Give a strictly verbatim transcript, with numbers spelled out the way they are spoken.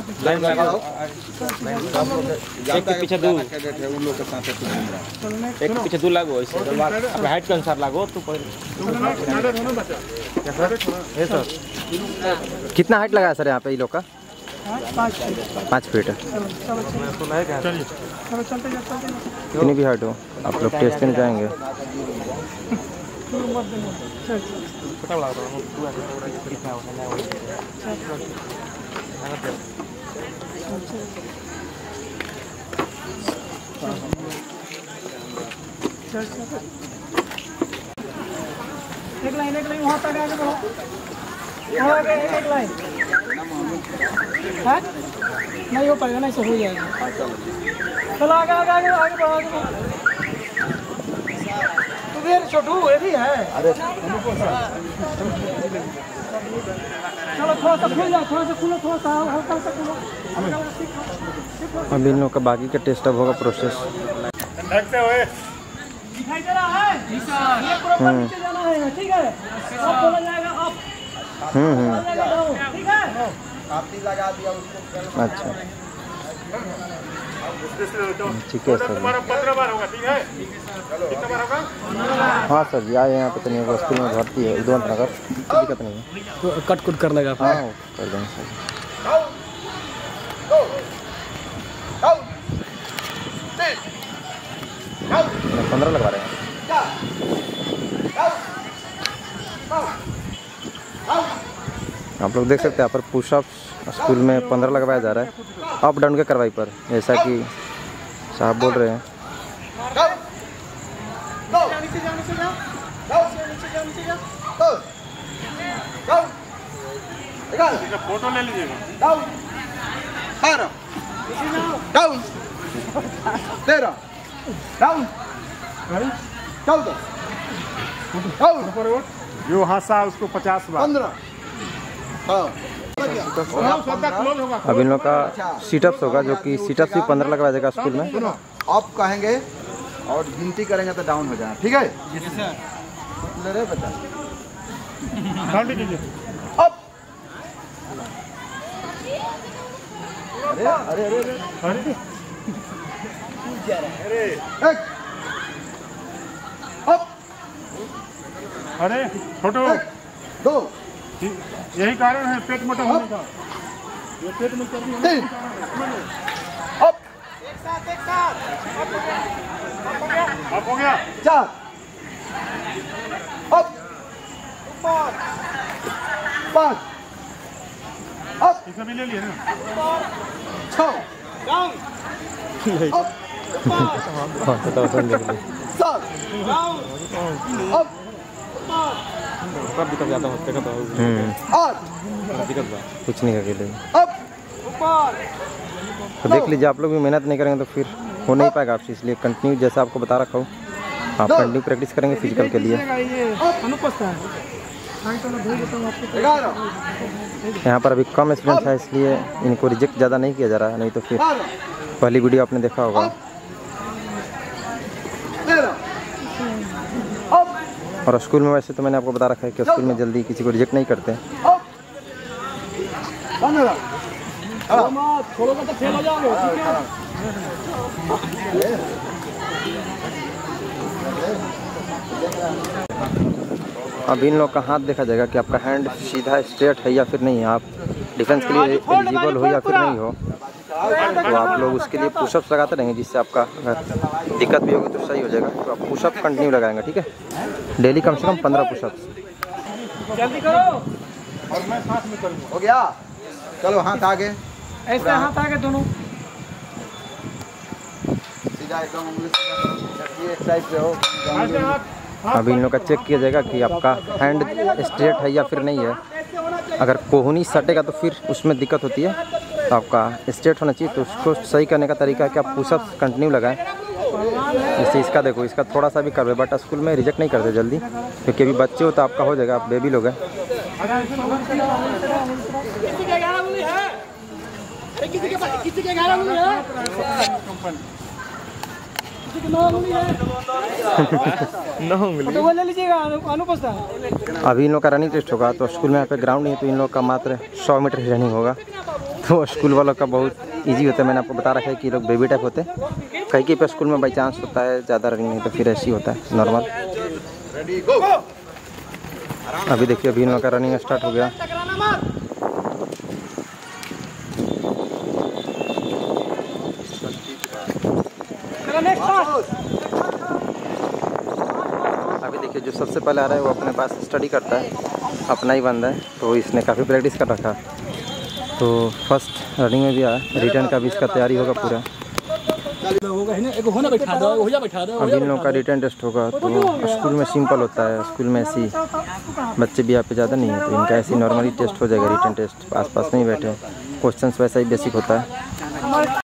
Line लगाओ, एक के पीछे दो, उन लोग के साथ एक के पीछे दो लागो, ऐसे अपने हाइट के अनुसार लागो। तो ये सर कितना हाइट लगाया सर यहाँ पे ये लोग का? पाँच फीट है। कितनी भी हाइट हो आप लोग टेस्ट करने जाएंगे। एक लाइन एक लाइन वहाँ तक आगे बढ़ो, वहाँ आगे एक लाइन है नहीं हो पाएगा, नहीं से हो जाएगा। चलो आगे आगे आगे आगे बढ़ो, आगे बढ़ो। तो ये छोटू ये भी है। अरे चलो थोड़ा सा खुल जाओ, थोड़ा सा खुलो, थोड़ा सा हल्का सा खुलो। अब इन लोग का बाकी का टेस्ट अब होगा प्रोसेस। दिखाई दे रहा है ये प्रॉपर नीचे जाना है, ठीक है? अब बोला जाएगा अब हम्म हम्म ठीक है? काफी लगा दिया उसको। अच्छा ठीक है सर। पंद्रह बार होगा, ठीक है? कितना बार होगा? हाँ सर जी आए यहाँ पे तो नहीं होगा, स्कूल में भर्ती है उद्वंत नगर, कोई दिक्कत नहीं है। तो कट कुट कर लेगा। हाँ कर देंगे सर। पंद्रह लगवा रहे हैं। आप लोग देख सकते हैं यहाँ पर पुशअप स्कूल में पंद्रह लगवाया जा रहा है अप डाउन के कार्रवाई पर, जैसा कि साहब बोल रहे हैं। फोटो ले लीजिएगा। डाउन तेरह डाउन चौदह डाउन जो हंसा उसको पचास बार। पंद्रह अब इन लोग का सीटअप्स होगा, जो कि सीटअप्स भी पंद्रह लगवाया जाएगा स्कूल में। आप कहेंगे और गिनती करेंगे तो डाउन हो जाए, ठीक है? ले रहे बच्चा अब अरे अरे अरे अरे एक अब अरे छोटू, दो यही कारण है पेट मोटा होने का। ये पेट में चर्बी होने तीन अब एक साथ एक साथ अब हो गया। चार अब ऊपर पाँच अब इसमें भी ले लिए ना। छः डाउन अब सात अब कब दिक्कत ज़्यादा होते का तो आठ दिक्कत बा कुछ नहीं अकेले। अब ऊपर तो देख लीजिए, आप लोग भी मेहनत नहीं करेंगे तो फिर हो नहीं पाएगा आपसे, इसलिए कंटिन्यू जैसा आपको बता रखा हूँ आप कंटिन्यू प्रैक्टिस करेंगे फिजिकल के लिए। यहाँ पर अभी कम स्टूडेंट्स है इसलिए इनको रिजेक्ट ज़्यादा नहीं किया जा रहा है, नहीं तो फिर पहली वीडियो आपने देखा होगा। और स्कूल में वैसे तो मैंने आपको बता रखा है कि स्कूल में जल्दी किसी को रिजेक्ट नहीं करते। छोड़ोगे तो फेल हो जाओगे, अब इन लोग का हाथ देखा जाएगा कि आपका हैंड सीधा स्ट्रेट है या फिर नहीं है, आप डिफेंस के लिए एलिजिबल हो या फिर नहीं हो। तो आप लोग उसके लिए पुशअप्स लगाते रहेंगे, जिससे आपका अगर दिक्कत भी होगी तो सही हो जाएगा। तो आप पुशअप कंटिन्यू लगाएंगे, ठीक है? डेली कम से कम पंद्रह पुशअप्स। जल्दी करो। और मैं साथ में करूँगा। हो गया? चलो हाथ आगे, ऐसे हाथ आगे दोनों सीधा एकदम उंगली सीधा करो, एक साइड पे हो। अभी इन लोग का चेक किया जाएगा कि आपका हैंड स्ट्रेट है या फिर नहीं है। अगर कोहनी सटेगा तो फिर उसमें दिक्कत होती है, तो आपका स्ट्रेट होना चाहिए। तो उसको सही करने का तरीका है कि आप पुशअप्स कंटिन्यू लगाएं। जैसे इसका देखो, इसका थोड़ा सा भी कर रहे, बट स्कूल में रिजेक्ट नहीं करते जल्दी, क्योंकि अभी बच्चे हो तो आपका हो जाएगा, आप बेबी लोग हैं। अभी इन लोग का रनिंग टेस्ट होगा, तो स्कूल में यहाँ पे ग्राउंड नहीं है, तो इन लोग का मात्र सौ मीटर ही रनिंग होगा। तो स्कूल वालों का बहुत इजी होता है। मैंने आपको बता रखा है कि लोग बेबी टाइप होते हैं। कहीं कहीं पे स्कूल में बाई चांस होता है ज़्यादा रनिंग नहीं तो फिर ऐसी होता है नॉर्मल। अभी देखिए अभी इन लोगों का रनिंग स्टार्ट हो गया। अभी देखिए जो सबसे पहले आ रहा है वो अपने पास स्टडी करता है, अपना ही बंदा है, तो इसने काफ़ी प्रैक्टिस कर रखा। तो फर्स्ट रनिंग में भी आया, रिटर्न का भी इसका तैयारी होगा पूरा। अब इन लोगों का रिटर्न टेस्ट होगा तो स्कूल में सिंपल होता है, स्कूल में ऐसी बच्चे भी यहाँ पे ज़्यादा नहीं है तो इनका ऐसी नॉर्मली टेस्ट हो जाएगा। रिटर्न टेस्ट आस पास में ही बैठे, क्वेश्चंस वैसा ही बेसिक होता है।